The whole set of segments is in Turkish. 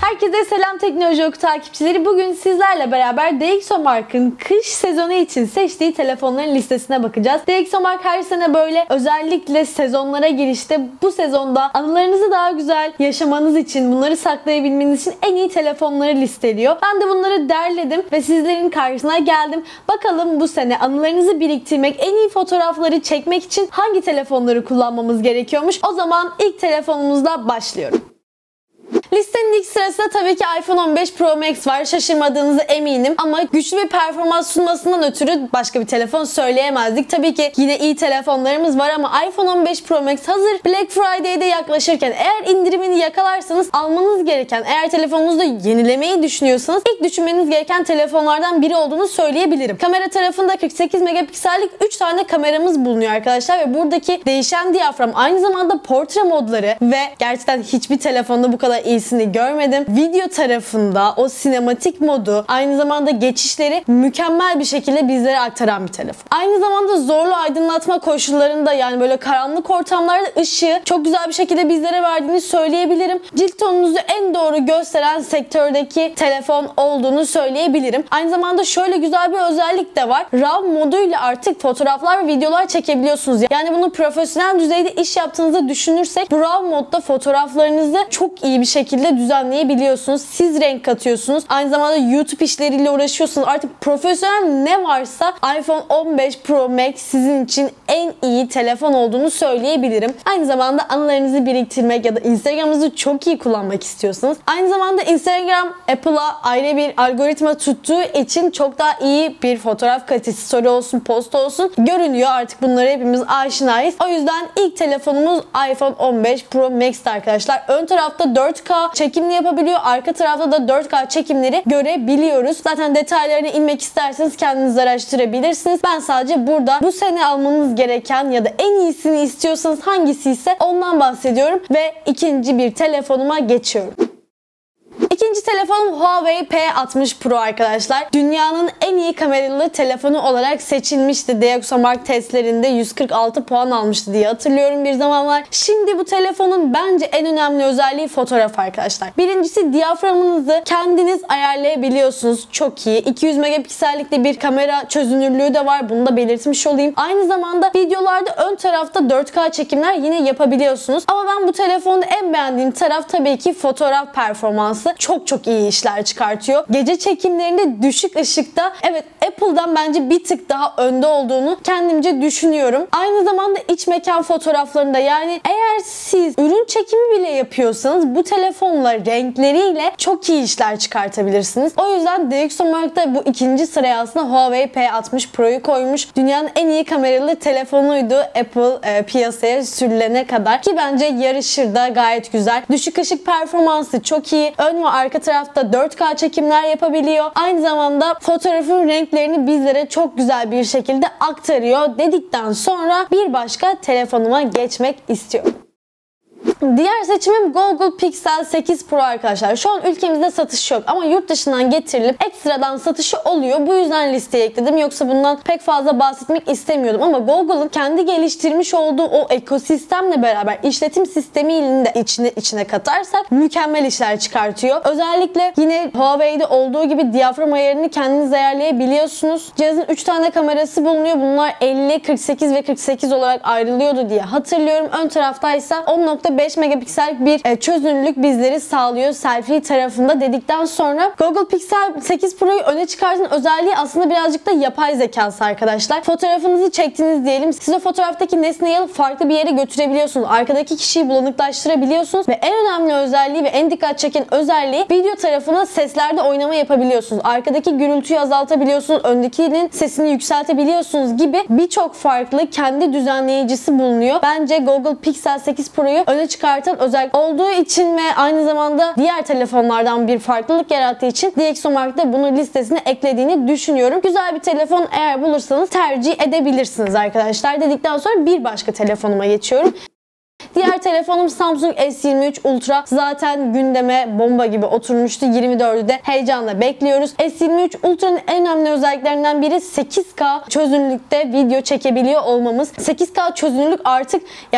Herkese selam Teknoloji Oku takipçileri. Bugün sizlerle beraber DxOMark'ın kış sezonu için seçtiği telefonların listesine bakacağız. DxOMark her sene böyle özellikle sezonlara girişte bu sezonda anılarınızı daha güzel yaşamanız için, bunları saklayabilmeniz için en iyi telefonları listeliyor. Ben de bunları derledim ve sizlerin karşısına geldim. Bakalım bu sene anılarınızı biriktirmek, en iyi fotoğrafları çekmek için hangi telefonları kullanmamız gerekiyormuş? O zaman ilk telefonumuzla başlıyorum. Listenin ilk sırasında tabii ki iPhone 15 Pro Max var. Şaşırmadığınıza eminim ama güçlü bir performans sunmasından ötürü başka bir telefon söyleyemezdik. Tabii ki yine iyi telefonlarımız var ama iPhone 15 Pro Max hazır Black Friday'de yaklaşırken eğer indirimini yakalarsanız almanız gereken, eğer telefonunuzu yenilemeyi düşünüyorsanız ilk düşünmeniz gereken telefonlardan biri olduğunu söyleyebilirim. Kamera tarafında 48 megapiksellik 3 tane kameramız bulunuyor arkadaşlar ve buradaki değişen diyafram, aynı zamanda portre modları ve gerçekten hiçbir telefonda bu kadar iyisini görmedim. Video tarafında o sinematik modu, aynı zamanda geçişleri mükemmel bir şekilde bizlere aktaran bir telefon. Aynı zamanda zorlu aydınlatma koşullarında, yani böyle karanlık ortamlarda ışığı çok güzel bir şekilde bizlere verdiğini söyleyebilirim. Cilt tonunuzu en doğru gösteren sektördeki telefon olduğunu söyleyebilirim. Aynı zamanda şöyle güzel bir özellik de var. RAW moduyla artık fotoğraflar ve videolar çekebiliyorsunuz. Yani bunu profesyonel düzeyde iş yaptığınızda düşünürsek bu RAW modda fotoğraflarınızı çok iyi bir şekilde düzenleyebiliyorsunuz. Siz renk katıyorsunuz. Aynı zamanda YouTube işleriyle uğraşıyorsunuz. Artık profesyonel ne varsa iPhone 15 Pro Max sizin için en iyi telefon olduğunu söyleyebilirim. Aynı zamanda anılarınızı biriktirmek ya da Instagram'ınızı çok iyi kullanmak istiyorsanız, aynı zamanda Instagram Apple'a ayrı bir algoritma tuttuğu için çok daha iyi bir fotoğraf kalitesi, story olsun, post olsun görünüyor. Artık bunları hepimiz aşinayız. O yüzden ilk telefonumuz iPhone 15 Pro Max'ti arkadaşlar. Ön tarafta 4K çekimli yapabiliyor. Arka tarafta da 4K çekimleri görebiliyoruz. Zaten detaylarına inmek isterseniz kendiniz araştırabilirsiniz. Ben sadece burada bu sene almanız gereken ya da en iyisini istiyorsanız hangisi ise ondan bahsediyorum ve ikinci bir telefonuma geçiyorum. İkinci telefonum Huawei P60 Pro arkadaşlar. Dünyanın en iyi kameralı telefonu olarak seçilmişti. DxOMark testlerinde 146 puan almıştı diye hatırlıyorum bir zamanlar. Şimdi bu telefonun bence en önemli özelliği fotoğraf arkadaşlar. Birincisi diyaframınızı kendiniz ayarlayabiliyorsunuz. Çok iyi. 200 megapiksellikli bir kamera çözünürlüğü de var. Bunu da belirtmiş olayım. Aynı zamanda videolarda ön tarafta 4K çekimler yine yapabiliyorsunuz. Ama ben bu telefonda en beğendiğim taraf tabii ki fotoğraf performansı. Çok iyi işler çıkartıyor. Gece çekimlerinde düşük ışıkta evet Apple'dan bence bir tık daha önde olduğunu kendimce düşünüyorum. Aynı zamanda iç mekan fotoğraflarında, yani eğer siz ürün çekimi bile yapıyorsanız bu telefonla renkleriyle çok iyi işler çıkartabilirsiniz. O yüzden DxOMark'ta bu ikinci sıraya aslında Huawei P60 Pro'yu koymuş. Dünyanın en iyi kameralı telefonuydu Apple piyasaya sürülene kadar ki bence yarışır da gayet güzel. Düşük ışık performansı çok iyi. Ön ve arka tarafta 4K çekimler yapabiliyor. Aynı zamanda fotoğrafın renklerini bizlere çok güzel bir şekilde aktarıyor dedikten sonra bir başka telefonuma geçmek istiyorum. Diğer seçimim Google Pixel 8 Pro arkadaşlar. Şu an ülkemizde satış yok ama yurt dışından getirilip ekstradan satışı oluyor. Bu yüzden listeye ekledim. Yoksa bundan pek fazla bahsetmek istemiyordum ama Google'ın kendi geliştirmiş olduğu o ekosistemle beraber işletim sistemiyle de içine katarsak mükemmel işler çıkartıyor. Özellikle yine Huawei'de olduğu gibi diyafram ayarını kendiniz ayarlayabiliyorsunuz. Cihazın 3 tane kamerası bulunuyor. Bunlar 50, 48 ve 48 olarak ayrılıyordu diye hatırlıyorum. Ön taraftaysa 10.5 megapiksellik bir çözünürlük bizleri sağlıyor selfie tarafında dedikten sonra Google Pixel 8 Pro'yu öne çıkartan özelliği aslında birazcık da yapay zekası arkadaşlar. Fotoğrafınızı çektiniz diyelim. Siz o fotoğraftaki nesneyi alıp farklı bir yere götürebiliyorsunuz. Arkadaki kişiyi bulanıklaştırabiliyorsunuz ve en önemli özelliği ve en dikkat çeken özelliği video tarafına seslerde oynama yapabiliyorsunuz. Arkadaki gürültüyü azaltabiliyorsunuz. Öndekinin sesini yükseltebiliyorsunuz gibi birçok farklı kendi düzenleyicisi bulunuyor. Bence Google Pixel 8 Pro'yu öne çıkartan özellik olduğu için ve aynı zamanda diğer telefonlardan bir farklılık yarattığı için DxOMark'ta bunu listesine eklediğini düşünüyorum. Güzel bir telefon eğer bulursanız tercih edebilirsiniz arkadaşlar dedikten sonra bir başka telefonuma geçiyorum. Diğer telefonum Samsung S23 Ultra. Zaten gündeme bomba gibi oturmuştu. 24'ü de heyecanla bekliyoruz. S23 Ultra'nın en önemli özelliklerinden biri 8K çözünürlükte video çekebiliyor olmamız. 8K çözünürlük artık yani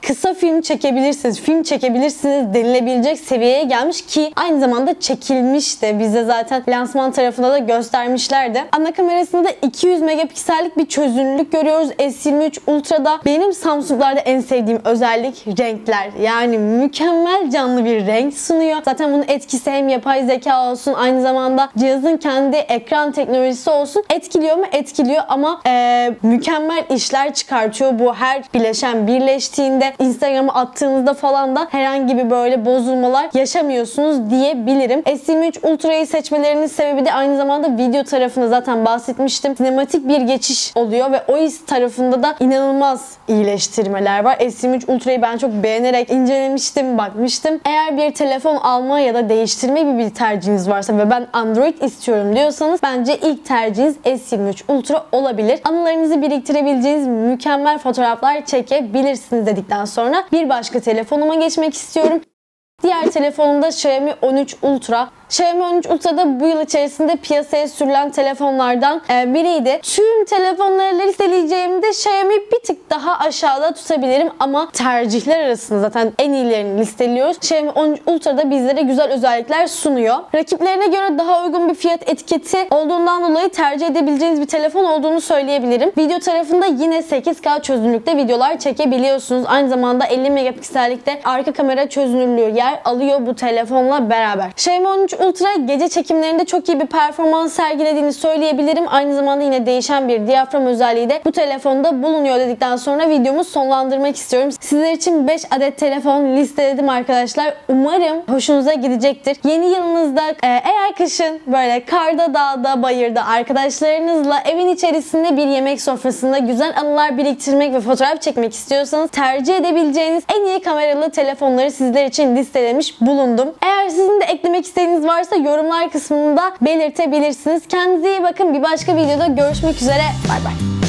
kısa film çekebilirsiniz, film çekebilirsiniz denilebilecek seviyeye gelmiş ki aynı zamanda çekilmiş de. Bize zaten lansman tarafında da göstermişlerdi. Ana kamerasında da 200 megapiksellik bir çözünürlük görüyoruz S23 Ultra'da. Benim Samsung'larda en sevdiğim özellik renkler. Yani mükemmel canlı bir renk sunuyor. Zaten bunun etkisi hem yapay zeka olsun, aynı zamanda cihazın kendi ekran teknolojisi olsun. Etkiliyor mu? Etkiliyor ama mükemmel işler çıkartıyor. Bu her bileşen birleştiğinde Instagram'a attığınızda falan da herhangi bir böyle bozulmalar yaşamıyorsunuz diyebilirim. S23 Ultra'yı seçmelerinin sebebi de aynı zamanda video tarafında zaten bahsetmiştim. Sinematik bir geçiş oluyor ve OIS tarafında da inanılmaz iyileştirmeler var. S23 Ultra'yı ben çok beğenerek incelemiştim, bakmıştım. Eğer bir telefon alma ya da değiştirme gibi bir tercihiniz varsa ve ben Android istiyorum diyorsanız bence ilk tercihiniz S23 Ultra olabilir. Anılarınızı biriktirebileceğiniz mükemmel fotoğraflar çekebilirsiniz dedikten sonra bir başka telefonuma geçmek istiyorum. Diğer telefonum da Xiaomi 13 Ultra. Xiaomi 13 Ultra da bu yıl içerisinde piyasaya sürülen telefonlardan biriydi. Tüm telefonları listeleyeceğimde Xiaomi bir tık daha aşağıda tutabilirim ama tercihler arasında zaten en iyilerini listeliyoruz. Xiaomi 13 Ultra da bizlere güzel özellikler sunuyor. Rakiplerine göre daha uygun bir fiyat etiketi olduğundan dolayı tercih edebileceğiniz bir telefon olduğunu söyleyebilirim. Video tarafında yine 8K çözünürlükte videolar çekebiliyorsunuz. Aynı zamanda 50 megapiksellikte arka kamera çözünürlüğü yer alıyor bu telefonla beraber. Xiaomi 13 Ultra gece çekimlerinde çok iyi bir performans sergilediğini söyleyebilirim. Aynı zamanda yine değişen bir diyafram özelliği de bu telefonda bulunuyor dedikten sonra videomu sonlandırmak istiyorum. Sizler için 5 adet telefon listeledim arkadaşlar. Umarım hoşunuza gidecektir. Yeni yılınızda eğer kışın böyle karda, dağda, bayırda arkadaşlarınızla evin içerisinde bir yemek sofrasında güzel anılar biriktirmek ve fotoğraf çekmek istiyorsanız tercih edebileceğiniz en iyi kameralı telefonları sizler için listelemiş bulundum. Eğer sizin de eklemek istediğiniz varsa yorumlar kısmında belirtebilirsiniz. Kendinize iyi bakın. Bir başka videoda görüşmek üzere. Bay bay.